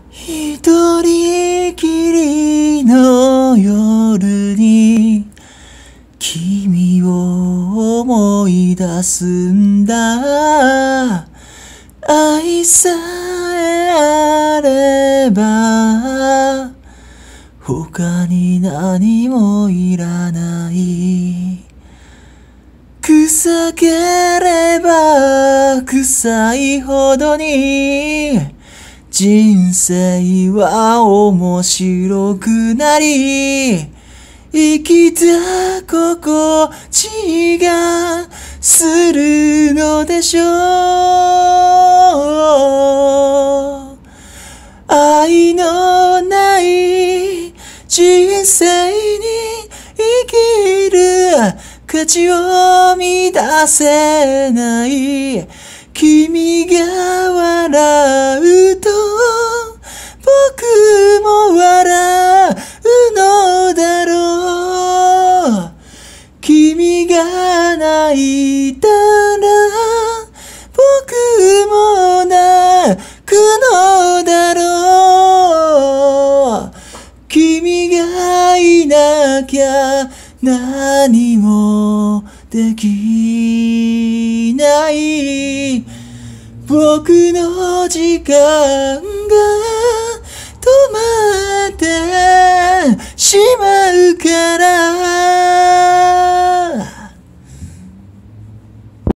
一人きりの夜に君を思い出すんだ。愛さえあれば他に何もいらない。臭ければ臭いほどに人生は面白くなり、生きた心地がするのでしょう。愛のない人生に生きる価値を見出せない。君が笑うと僕も笑うのだろう。君が泣いたら僕も泣くのだろう。君がいなきゃ何もできない。僕の時間が止まってしまうから。